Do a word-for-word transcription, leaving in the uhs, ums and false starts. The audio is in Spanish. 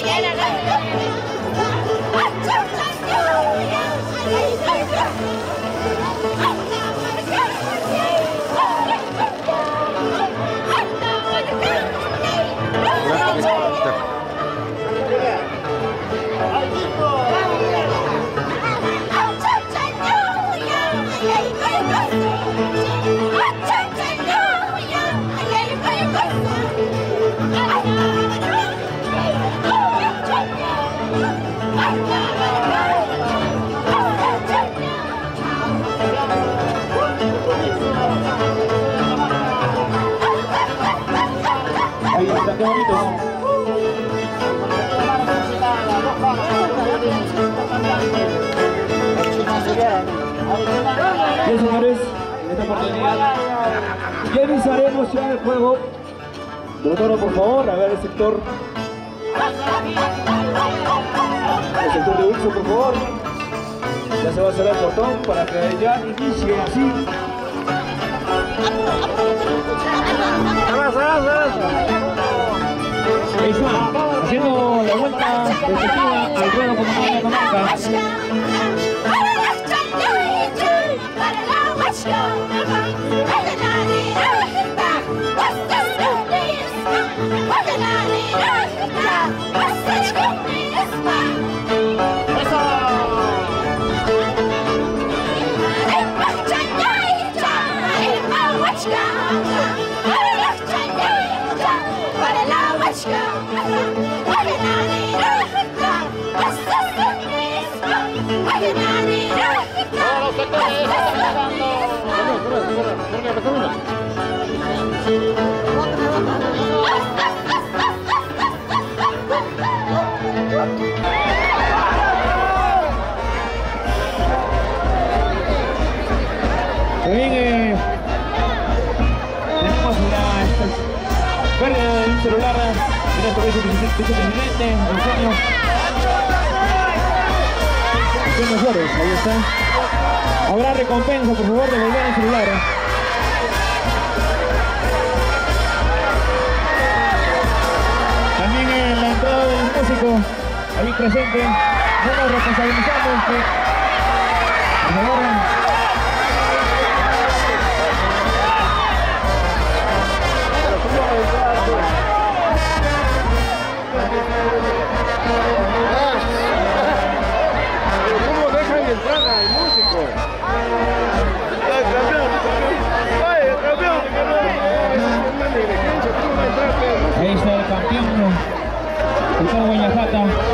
Qué bonito. Bien, señores, en esta oportunidad ya iniciaremos ya el juego. Doctor, por favor, a ver el sector. El sector de Wilson, por favor. Ya se va a cerrar el portón para que ya inicie así. Isma, haciendo la vuelta respectiva al ruedo como una comarca. También eh, tenemos la pérdida de un celular de nuestro vicepresidente, Eugenio Eugenio Flores, ahí está. Habrá recompensa, por favor, devolver el celular. También en la entrada del músico, ahí presente, no nos responsabilizamos que, por favor, ¿cómo dejan entrar al músico? ¡Ay, campeón! ¡Ay, campeón! Ahí está el campeón, el Guayajata.